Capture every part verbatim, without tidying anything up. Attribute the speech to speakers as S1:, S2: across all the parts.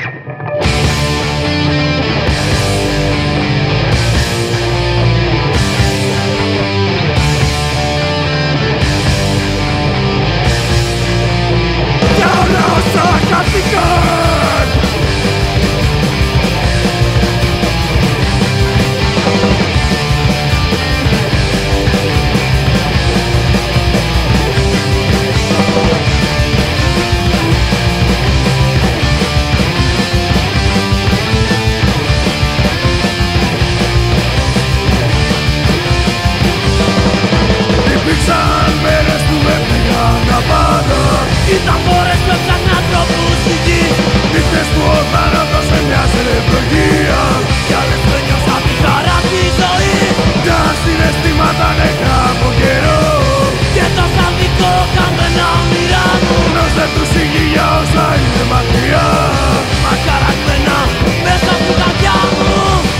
S1: Ήταν φορές που έψαχνα τρόπους στη γη, νύχτες που ο θάνατος έμοιαζε ευλογία, κι άλλες που ένιωσα τη χαρά τη ζωή. Μια συναισθήματα νεκρά από καιρό και το χαδικό καμένα όνειρά μου. Νος δεν τους ηγεί για όσα είναι μακριά, μα χαραγμένα μέσα στην καρδιά μου.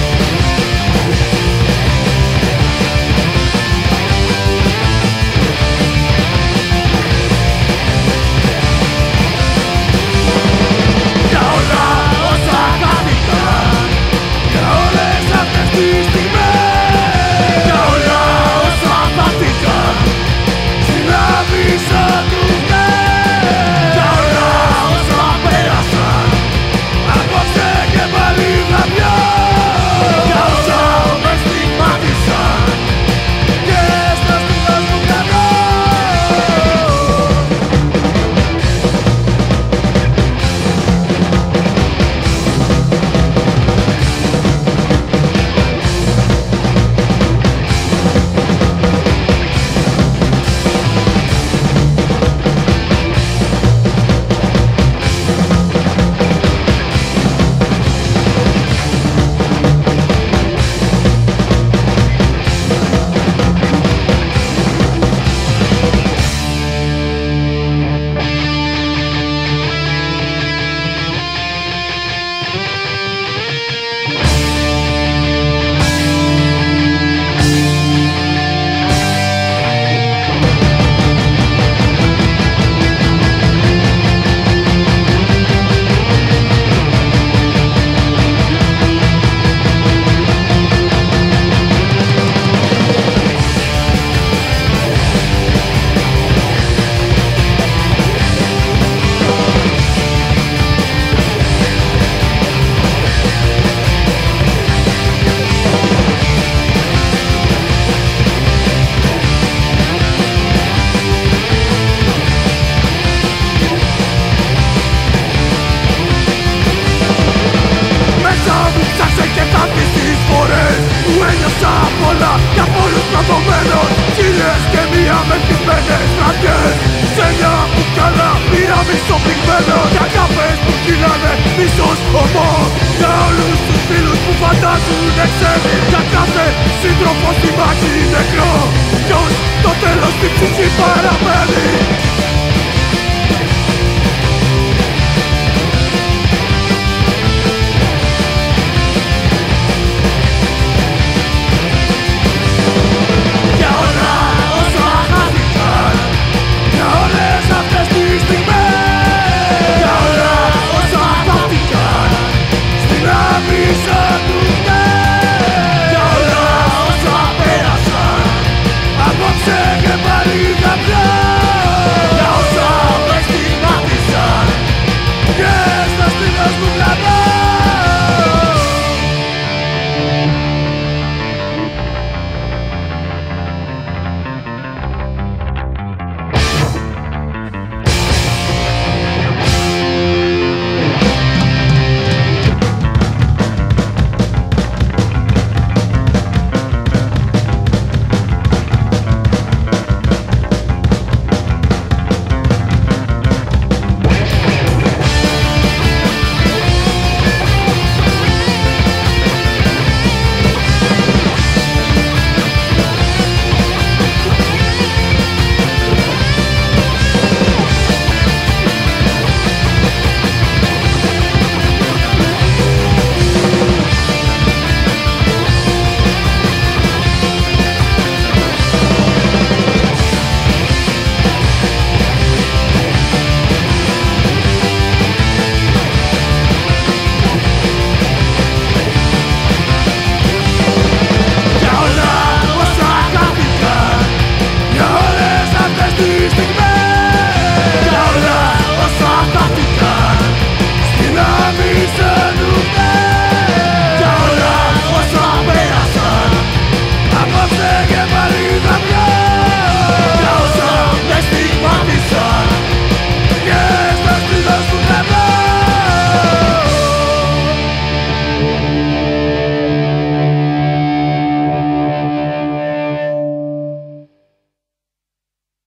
S1: Χίλιες και μία μεθυσμένες βραδιές, σε μια μπουκάλα πήρα μισοπληγμένο, για καφές που κυλάνε μισός ομό. Για όλους τους φίλους που φαντάζουνε ξένοι, για κάθε σύντροφο στη μάχη νεκρό.